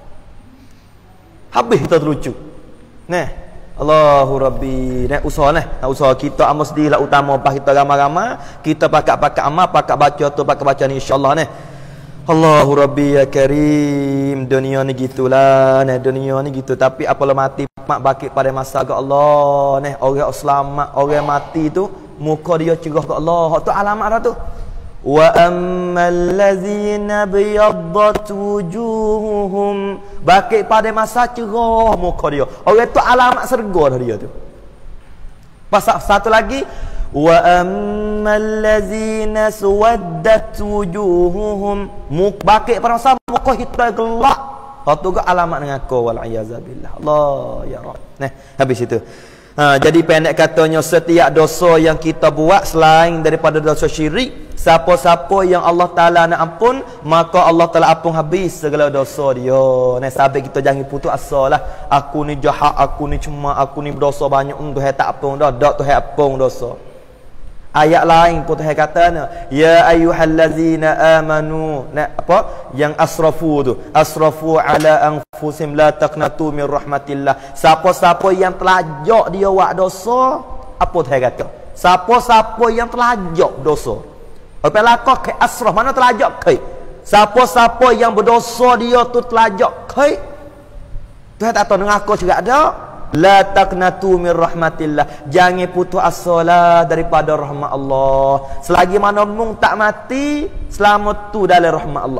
Habis kita terlucu. Nah, Allahu Rabbi. Nak usaha nah, nak usaha kita amal sedilah utama pas kita ramai-ramai, kita pakat-pakat amal, pakat baca tu, pakat baca ni insya-Allah nah. Allahu Rabbi ya Karim. Dunia ni gitulah, nah dunia ni gitu, tapi apalah mati mak bakit pada masa ke Allah nah. Orang selamat, orang mati tu muka dia cerah ke Allah. Tu alamat dah tu. Wa ammal ladzina biyaddat wujuhuhum, bakit pada masa cerah muka dia. Orang tu alamat surga dah dia tu. Pasal satu lagi, wa ammal ladzina suwaddat wujuhuhum, muk bakit pada masa muka kita gelap. Tu ke alamat dengan kau wal iazabillah. Allah ya Rabb. Nah, habis itu. Ha, jadi pendek katanya, setiap dosa yang kita buat selain daripada dosa syirik, siapa-siapa yang Allah Ta'ala nak ampun, maka Allah Ta'ala ampun habis segala dosa dia. Nah, sahabat kita jangan putus asa lah. Aku ni jahat, aku ni cuma, aku ni berdosa banyak, um, Tuhan tak ampun dah. Tak Tuhan ampun dosa. Ayat lain pun Tuhan kata, ya ayyuhallazina amanu, nah, apa yang asrafu tu, asrafu ala anfusim la taqnatu min rahmatillah. Siapa-siapa yang telajak dia buat dosa, apa Tuhan kata? Siapa-siapa yang telajak dosa, apa lakah ke asraf, mana telajak ke? Siapa-siapa yang berdosa dia tu telajak ke, Tuhan tak tahu dengan aku juga ada. La taqnatu min rahmatillah, jangan putus asa lah daripada rahmat Allah. Selagi mana mung tak mati, selamat tu dalam rahmat Allah.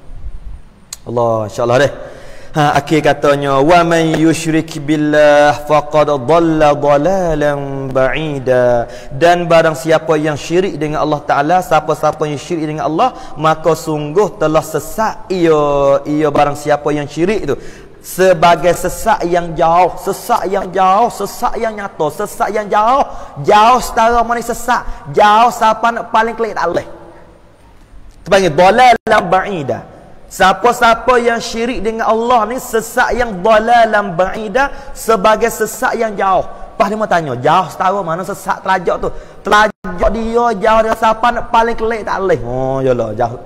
Allah, insya-Allah deh. Ha, akhir katanya, wa man yusyrik billah faqad dhalla dhalalan ba'ida. Dan barang siapa yang syirik dengan Allah Taala, siapa-siapa yang syirik dengan Allah, maka sungguh telah sesat ia ia barang siapa yang syirik itu. Sebagai sesak yang jauh, sesak yang jauh, sesak yang nyata, sesak yang jauh, jauh setara mana sesak, jauh siapa nak paling kelik tak boleh. Itu panggil dhalalan ba'ida. Siapa-siapa yang syirik dengan Allah ni sesak yang dhalalan ba'ida, sebagai sesak yang jauh. Pas dia mau tanya, jauh setara mana sesak telajak tu? Telajak dia jauh dia, siapa nak paling kelik tak boleh. Oh yalah, jauh.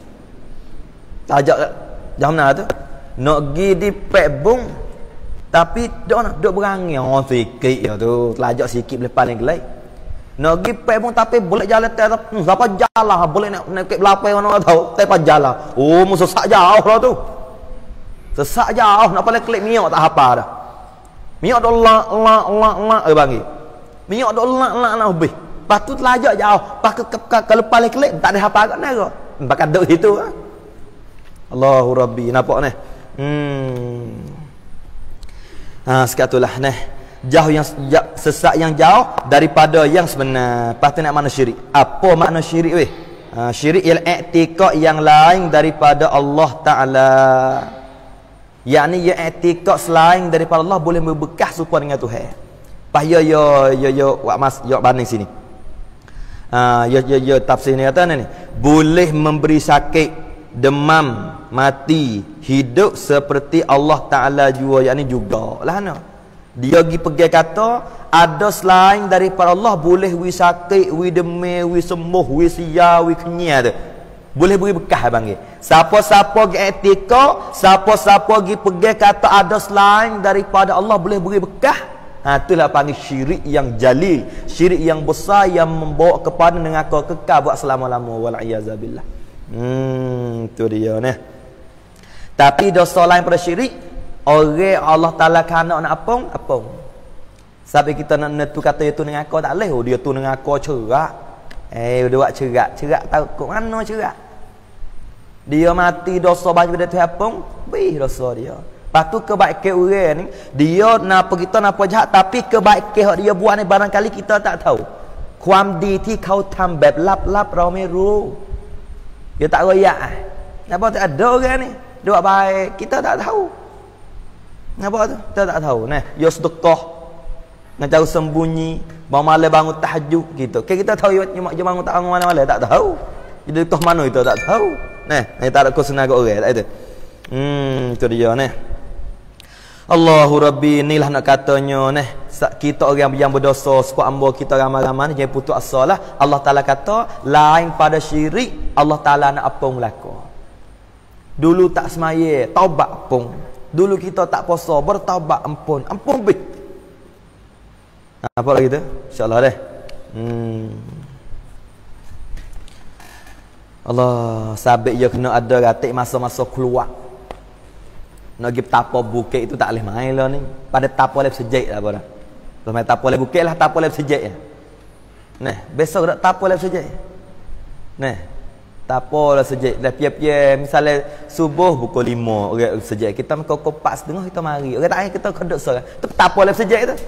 Telajak jauh mana tu? Nak pergi di pek bung, tapi dok nak dok berangi oh sikit ya tu, telajak sikit boleh paling gelai. Nak pergi pek bung tapi boleh jalan tak hmm, siapa jalan boleh nak nak ke belapai mana tahu, tapi jalan. Oh musuh sesak jauh lah tu. Sesak jauh nak paling klik miok tak apa dah. Miok dok lak lak lak lak eh bagi. Miok dok lak lak nak habis. Lepas tu telajak jauh, pas ke, ke, ke, kalau paling klik tak ada apa kat nero. Bakal duk situ ah. Allahu Rabbi, nampak ni? Hmm. Ha, sekatulah nah. Jauh yang sesak yang jauh daripada yang sebenar. Pasti nak makna syirik. Apa makna syirik weh? Ha, syirik ialah i'tikad yang lain daripada Allah Ta'ala. Yakni ya i'tikad selain daripada Allah boleh berbekas serupa dengan Tuhan. Pas yo yo yo yo wak mas yo banding sini. Ha, yo yo yo tafsir ni kata ni, boleh memberi sakit, demam, mati, hidup seperti Allah Ta'ala jua, yakni juga lah no. Dia pergi pergi kata ada selain daripada Allah boleh wi sakit, wi demam, wi sembuh, wi sia, wi kenyal tu. Boleh beri bekas panggil. Siapa-siapa pergi etika, siapa-siapa pergi pergi kata ada selain daripada Allah boleh beri bekas. Ha, itulah panggil syirik yang jalil, syirik yang besar yang membawa kepada neraka kekal buat selama-lama, wal iazabillah. Hmm, tu dia ni. Tapi dosa lain pada syirik, orang Allah Taala kana nak apung, apung. Sampai kita nak netu kata itu neraka tak leh, oh dia tu neraka cerak. Eh dia buat cerak, cerak tahu kok mana cerak. Dia mati dosa baju dia tu apung, bih dosa dia. Lepas tu kebaikan orang ni, dia napa kita napa jahat, tapi kebaikan yang dia buat ni barangkali kita tak tahu. ความดีที่เขาทำแบบลับๆเราไม่รู้ dia tak royak. Napa tak ada orang ni dia buat baik, kita tak tahu. Napa tu? Kita tak tahu. Nah, dia sedekah dengan cara sembunyi, bangun malam bangun tahajud gitu. Kan kita tahu dia bangun tak bangun malam-malam, tak tahu. Dia toh mana itu tak tahu. Nah, ni tak ada khusus nak orang tak itu. Hmm, itu dia nah. Allahu Rabbi, inilah nak katanya nah, kita orang yang berdosa sepuluh amba kita ramai-ramai ni jangan putus asa lah. Allah Taala kata lain pada syirik, Allah Taala nak apung laku. Dulu tak semaya, taubat apung. Dulu kita tak puasa, bertaubat ampun, ampun bih. Apa lagi tu? Insya-Allah deh. Hmm. Allah sabit dia kena ada ratik masa-masa keluar. Nak pergi tapa bukit itu tak boleh main lah ni. Pada tapa lep sejak lah apa dah. Kalau main tapa lep bukit lah, tapa lep sejak ya. Nah, besok tak tapa lep sejak. Nah, tapa lah sejak. Dah pia-pia misalnya subuh pukul lima orang sejak. Kita muka pukul empat setengah kita mari. Orang tak kita keduk seorang. Tu tapa lep sejak itu.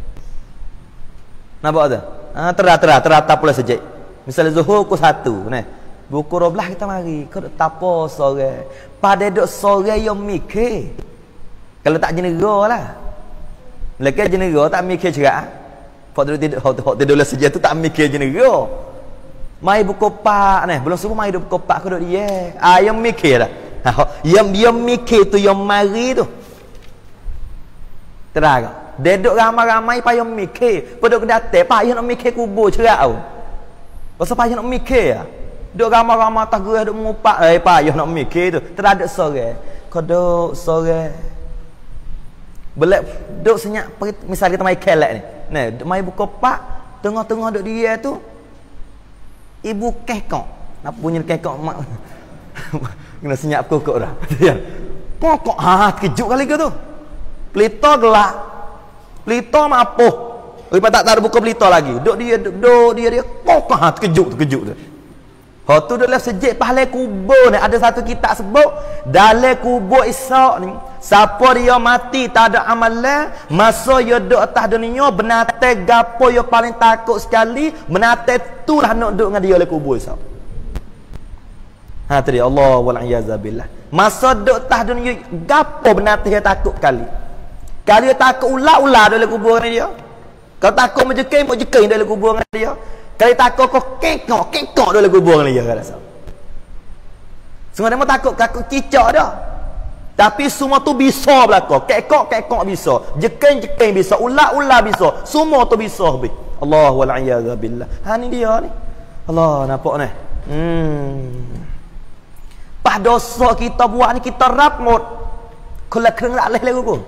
Nampak tu? Ha, terah-terah, terah tapa lep sejak. Misalnya zuhur pukul satu. Nah, pukul dua belas kita mari. Keduk tapa seorang. Pada duk sore yang mikir. Kalau tak jenera lah. Mereka jenera tak mikir cerak. Hak tidur hak tidur lah sejak tu tak mikir jenera. Mai buku pak ni, belum subuh mai duk buku pak keduk dia. Ah yang mikir dah. Yang dia mikir tu yang mari tu. Terang. Dia duk ramai-ramai payah mikir. Pada kedatai payah nak mikir kubur cerak tau. Pasal payah nak mikir ah. Duk ramai-ramai tak gerah duk mengupak eh payah nak mikir tu. Teradak sore. Kodok sore. Belak duk senyap misal kita mai kelak ni. Nah, mai buka pak, tengah-tengah duk dia tu ibu kekok. Nak punya kekok mak. Kena senyap kokok dah. Pokok ha kejut kali ke tu. Pelita gelak. Pelita mak apuh. Lepas tak tak buka pelita lagi. Duk dia duk dia dia pokok ha kejut kejut tu. Hak tu dalam sejak pahala kubur ni ada satu kitab sebut dalam kubur Isa ni siapa dia mati tak ada amalan masa dia duduk atas dunia benate gapo yang paling takut sekali benate tu lah nak duduk dengan dia dalam kubur Isa. Ha tadi Allah wal iazabillah. Masa duduk atas dunia gapo benate dia takut kali. Kali dia takut ular-ular dalam kubur dia. Kalau takut menjeking menjeking dalam kubur dia. Kalau takut kau kekok, kekok dalam kubur ni je kan rasa. Semua dia takut, takut cicak dah. Tapi semua tu bisa belaka. Kekok, kekok bisa. Jekeng, jekeng bisa. Ular, ular bisa. Semua tu bisa habis. Allah wal iazabillah. Ha ni dia ni. Allah nampak ni. Hmm. Pas dosa kita buat ni kita rapmut. Kalau kereng tak leh lagi kubur.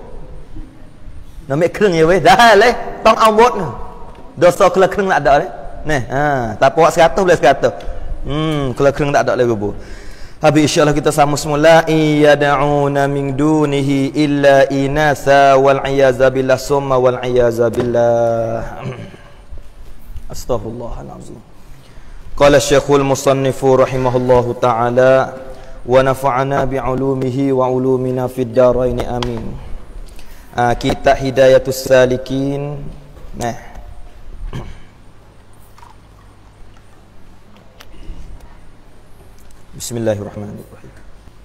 Nak kereng ya weh. Dah leh. Tong awot ni. Dosa kalau kereng tak ada leh. Nah, ha, tak puas seratus boleh seratus. Hmm, kalau kering tak ada lagi kubur. Habis insya-Allah kita sama semula iyad'una min dunihi illa inasa wal iyaza billah summa wal iyaza billah. Astaghfirullahalazim. Qala Syekhul Musannif rahimahullahu taala wa nafa'ana bi 'ulumihi wa 'ulumina fid dharain amin. Ah, kitab Hidayatus Salikin. Nah, Bismillahirrahmanirrahim.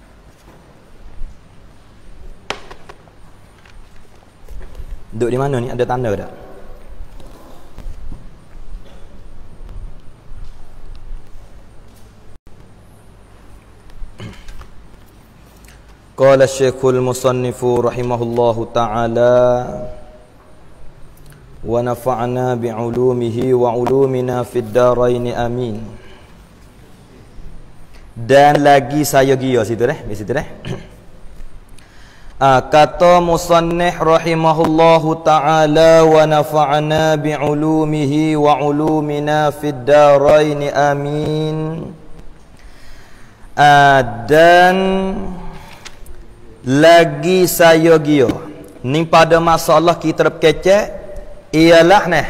Duduk di mana ni? Ada tanda tak? Qala Syekhul Musannifu rahimahullahu ta'ala wa nafa'na bi'ulumihi wa ulumina fid daraini amin. Dan lagi saya gia situ dah, di situ dah. Ah, kata musannif rahimahullahu ta'ala wa nafa'na bi'ulumihi wa ulumina fid daraini amin. Ah, dan lagi saya gia ni pada masalah kita berkecek ialah nah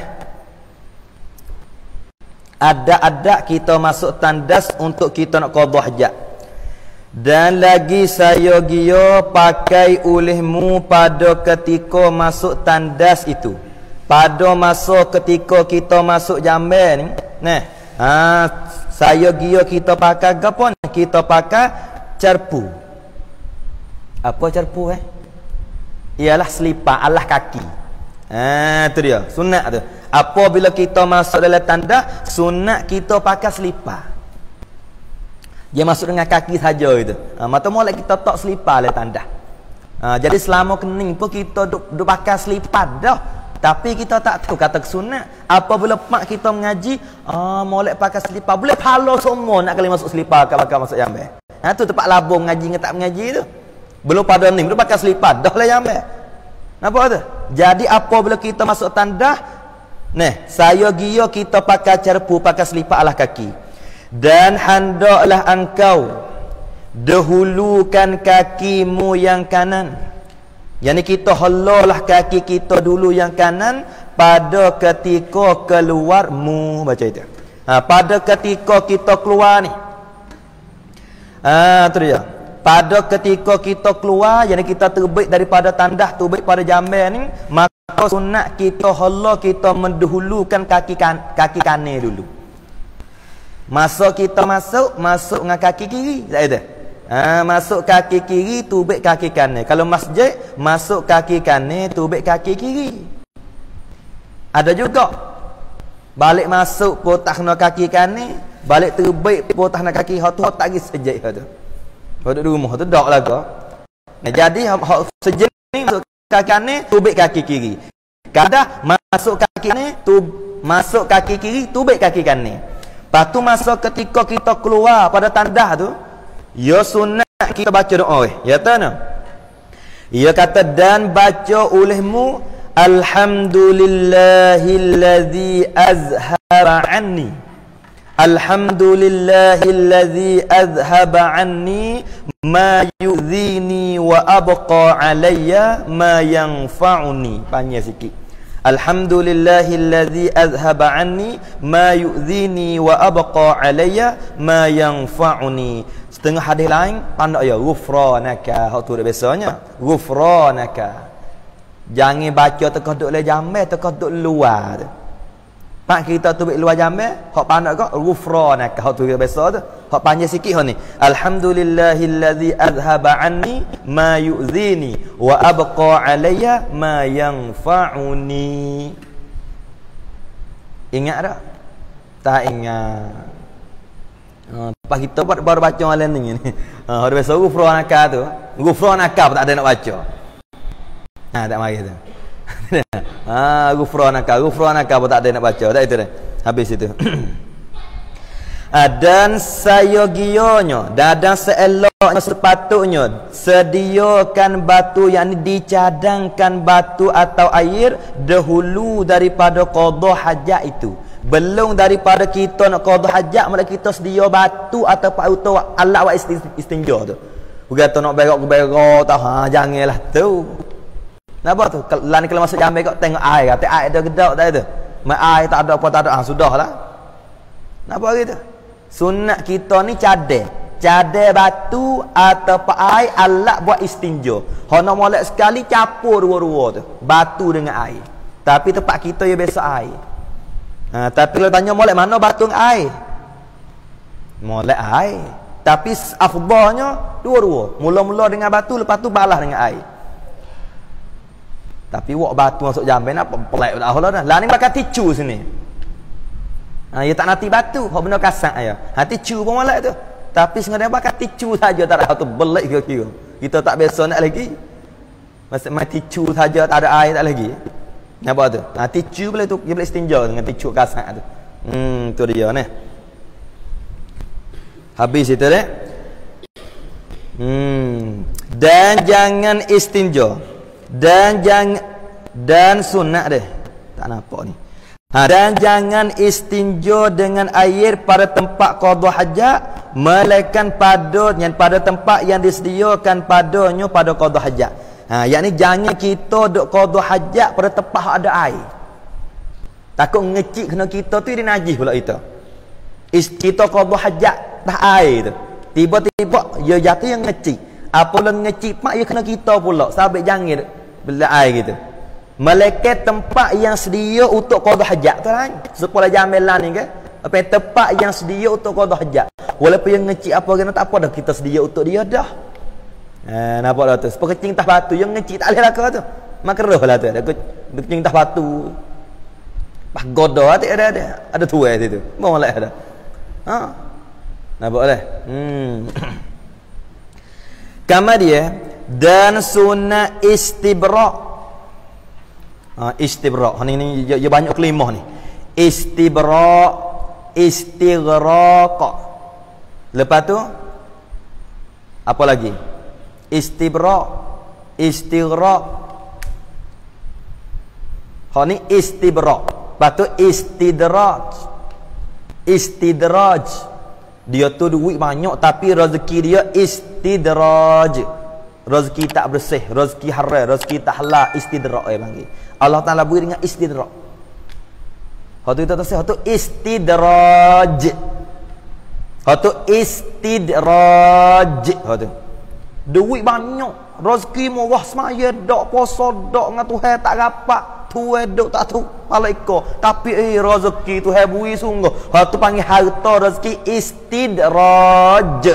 ada-ada kita masuk tandas untuk kita nak qadha hajat. Dan lagi saya gia pakai olehmu pada ketika masuk tandas itu, pada masa ketika kita masuk jamban ni nah ha, saya gia kita pakai apa? Kita pakai cerpu. Apa cerpu eh? Ialah selipar alas kaki. Ha, tu dia. Sunat tu. Apabila kita masuk dalam tanda, sunat kita pakai selipar. Dia masuk dengan kaki saja itu. Ha, mata molek kita tak selipar dalam tanda. Ha, jadi selama kening pun kita duk, duk pakai selipar dah. Tapi kita tak tahu kata sunat. Apabila mak kita mengaji, ah molek pakai selipar. Boleh pahala semua nak kali masuk selipar pakai masuk jamban. Ha, tu tempat labung mengaji dengan tak mengaji tu. Belum pada ni, belum pakai selipar, dah lah yang ambil. Nampak tu? Jadi apabila kita masuk tanda, nah, saya gia kita pakai cerpu, pakai selipar alas kaki. Dan hendaklah engkau dahulukan kakimu yang kanan. Yani kita halalah kaki kita dulu yang kanan pada ketika keluarmu, baca itu. Ha, pada ketika kita keluar ni. Ah, tu dia. Pada ketika kita keluar, yang kita terbit daripada tandah, terbit pada jamban ni, maka sunat kita hala kita mendahulukan kaki kan, kaki kanan dulu. Masa kita masuk, masuk dengan kaki kiri. Tak ada. Ha, masuk kaki kiri, terbit kaki kanan. Kalau masjid, masuk kaki kanan, terbit kaki kiri. Ada juga balik masuk potah kena kaki kanan, balik terbit potah kena kaki hot hot tak lagi sejak tu. Kalau di rumah tu dak lah kau. Nah, jadi hak sejen ni masuk kaki kanan, tubik kaki kiri. Kadang masuk kaki kanan, tu masuk kaki kiri, tubik kaki kanan. Lepas tu masa ketika kita keluar pada tandah tu, ya sunat kita baca doa. Ya tak no? Ya kata dan baca olehmu alhamdulillahillazi azhara anni. Alhamdulillahillazi azhaba anni ma yu'dhini wa abqa alayya ma yanfa'uni. Panjang sikit. Alhamdulillahillazi azhaba anni ma yu'dhini wa abqa alayya ma yanfa'uni. Setengah hadis lain pandai ya ghufranaka. Hak tu biasanya ghufranaka. Jangan baca tekah duk le jamban, tekah duk luar tu. Pak kita tu luar jamban, hak pandai kau ghufranaka. Hak tu biasa tu. Hak panjang sikit hak ni. Alhamdulillahillazi azhaba anni ma yu'dhini wa abqa alayya ma yanfa'uni. Ingat tak? Tak ingat. Ha, pas kita baru baca malam ni ni. Ha, biasa ghufranaka tu. Ghufranaka tak ada nak baca. Ha, tak mari tu. Ha, ghufranaka, ghufranaka pun tak ada nak baca. Tak itu dah. Habis itu. Ha, dan saya gionyo, dan seeloknya sepatutnya sediakan batu yang dicadangkan batu atau air dahulu daripada qada hajat itu. Belum daripada kita nak qada hajat, malah kita sedia batu atau auto alat buat istinja tu. Berkata nak berak-berak tak, ha janganlah tu. Napa tu? Lan kalau masuk jamban kau tengok air, kata air ada gedak tak itu. Mai air tak ada apa tak ada, ah sudahlah. Napa gitu? Sunat kita ni cadel. Cadel batu atau air alat buat istinja. Hak nak molek sekali campur dua-dua tu. Batu dengan air. Tapi tempat kita ya biasa air. Ha, tapi kalau tanya molek mana batu dengan air? Molek air. Tapi afdalnya dua-dua. Mula-mula dengan batu, lepas tu balas dengan air. Tapi wak batu masuk jamban apa pelak dah lah dah. Lah ni bakal ticu sini. Ha, dia tak nanti batu, hok benda kasar ya. Ha ticu pun molek tu. Tapi sebenarnya bakal ticu saja tak ada tu belak kira-kira. Kita tak biasa nak lagi. Masa mai ticu saja tak ada air tak lagi. Nampak tu? Ha ticu boleh tu, dia boleh istinja dengan ticu kasar tu. Hmm tu dia ni. Habis itu deh. Hmm dan jangan istinja. Dan jangan dan sunat deh. Tak nampak ni. Ha, dan jangan istinja dengan air pada tempat qada hajat melainkan pada yang pada tempat yang disediakan padanya pada qada hajat. Ha, yakni jangan kita duk qada hajat pada tempat ada air. Takut ngecik kena kita tu dia najis pula kita. Is, kita qada hajat dah air tu. Tiba-tiba dia jatuh yang ngecik. Apabila ngecik mak dia kena kita pula. Sabit jangan bila air gitu. Malaikat tempat yang sedia untuk qada hajat tu kan. Supaya jamilan ni kan. Apa tempat yang sedia untuk qada hajat. Walaupun yang ngecik apa kena tak apa dah kita sedia untuk dia dah. Ha nampak dah tu. Sebab kecing tah batu yang ngecik tak boleh lah tu. Makruh lah tu. Ada kecing tah batu. Pas godo ada ada ada. Ada tuai situ. Molek ada. Ha. Nampak dah. Hmm. Kemudian dan sunnah istibra'. Ha, istibra' ni ni dia, dia banyak kelimah ni. Istibra', istighraq. Lepas tu apa lagi? Istibra', istighraq. Ha ni istibra'. Lepas tu istidraj. Istidraj. Dia tu duit banyak tapi rezeki dia istidraj. Rezeki tak bersih, rezeki haram, rezeki tak halal, istidraj eh panggil. Allah Taala beri dengan istidraj. Hak tu kita tahu tu istidraj. Hak tu istidraj. Hak tu. Duit banyak, rezeki murah semaya dak puasa dak dengan Tuhan tak rapat. Tuhan duk tak tu malaika. Tapi eh rezeki Tuhan beri sungguh. Hak tu panggil harta rezeki istidraj.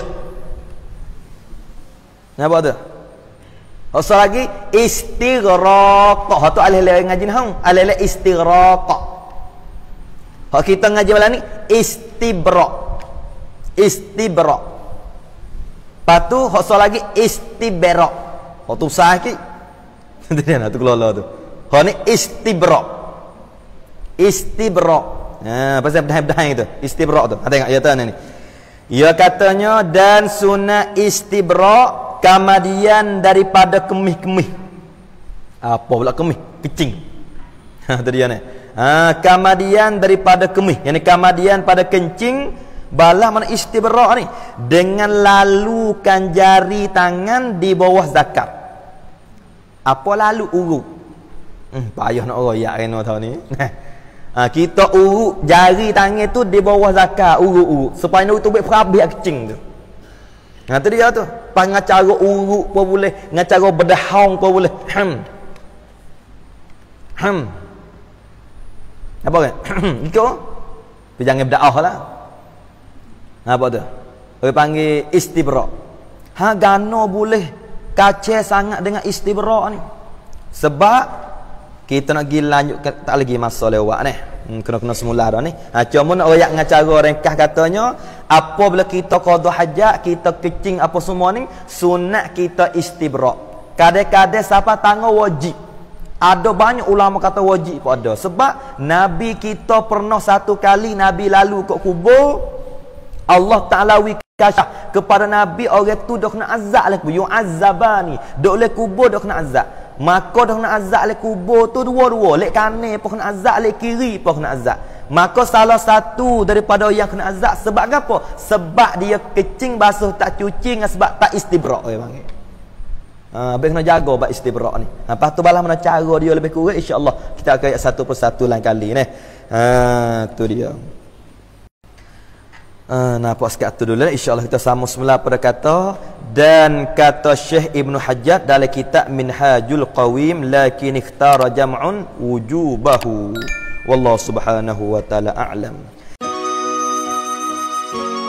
Nampak tu? Asal lagi istighraq. Hak tu alih-alih ngaji ni hang, alih-alih istighraq. Hak kita ngaji malam ni istibra. Istibra. Patu hak asal lagi istibra. Hak tu sah ki. Dia nak tu kelola tu. Hak ni istibra. Istibra. Ha pasal bedah-bedah itu. Istibra tu. Ha tengok ya tu ni. Ya katanya dan sunnah istibra kemudian daripada kemih-kemih. Apa pula kemih? Kecing. Ha tu dia ni. Ha kemudian daripada kemih. Yang ni kemudian pada kencing balah mana istibra ni dengan lalukan jari tangan di bawah zakat. Apa lalu urut? Hmm payah nak royak kena tahu ni. Ha kita urut jari tangan tu di bawah zakat, urut-urut supaya nak tu buat perabih kecing tu. Ha tu dia tu. Panggil cara urut pun boleh, dengan cara berdahang pun boleh. Ham. Ham. Apa kan? Ikut. Tapi jangan berdaah lah. Apa tu? Dia panggil istibra'. Ha gano boleh kacau sangat dengan istibra' ni. Sebab kita nak pergi lanjut tak lagi masa lewat ni. Hmm, kena-kena semula dah ni. Ha cuma nak royak dengan cara ringkas katanya, apabila kita qada hajat, kita kecing apa semua ni, sunat kita istibra'. Kadang-kadang siapa tanggung wajib. Ada banyak ulama kata wajib pun ada. Sebab Nabi kita pernah satu kali Nabi lalu kat kubur, Allah Ta'ala wikashah kepada Nabi orang tu dah kena azab lah kubur. Yu'azzabani. Duk oleh kubur dah kena azab. Maka dah kena azab oleh kubur tu dua-dua. Lek kanan pun kena azab, lek kiri pun kena azab. Maka salah satu daripada yang kena azab sebab apa? Sebab dia kecing basuh tak cuci dengan sebab tak istibra'. Orang panggil. Ha, habis kena jaga bab istibra' ni. Ha, lepas tu balah mana cara dia lebih kurang, insya-Allah kita akan ayat satu persatu lain kali ni. Ha, tu dia. Uh, nampak sekat tu dulu, insya-Allah kita sambung semula pada kata dan kata Syekh Ibnu Hajjaj dalam kitab Minhajul Qawim lakin ikhtara jam'un wujubahu wallahu subhanahu wa ta'ala a'lam.